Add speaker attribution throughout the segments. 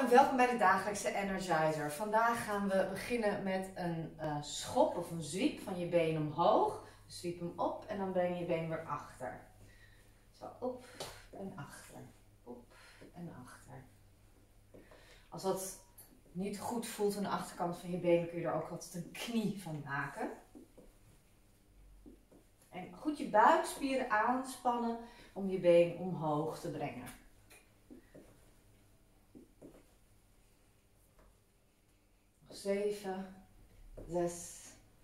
Speaker 1: welkom bij de dagelijkse Energizer. Vandaag gaan we beginnen met een schop of een zwiep van je been omhoog. Dus zwiep hem op en dan breng je je been weer achter. Zo, op en achter, op en achter. Als dat niet goed voelt aan de achterkant van je been, kun je er ook altijd een knie van maken. En goed je buikspieren aanspannen om je been omhoog te brengen. Nog 7, 6.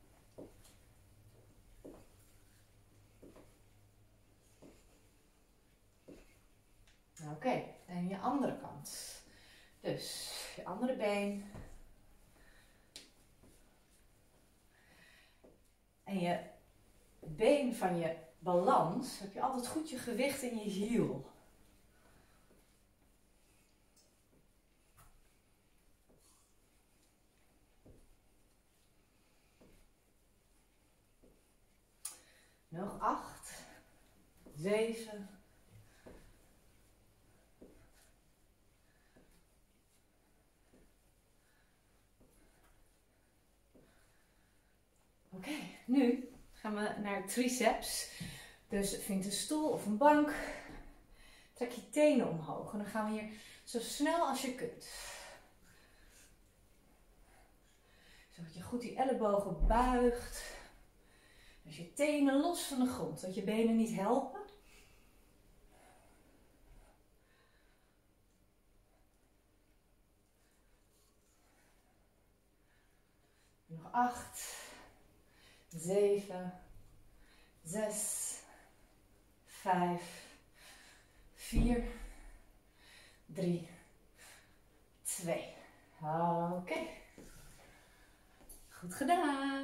Speaker 1: Oké, en je andere kant. Dus je andere been. En je been van je balans heb je altijd goed je gewicht in je hiel. Nog 8, 7. Oké, nu gaan we naar triceps. Dus vind een stoel of een bank. Trek je tenen omhoog. En dan gaan we hier zo snel als je kunt. Zodat je goed die ellebogen buigt. Dus je tenen los van de grond. Dat je benen niet helpen. Nog 8, 7, 6, 5, 4, 3, 2. Oké. Goed gedaan.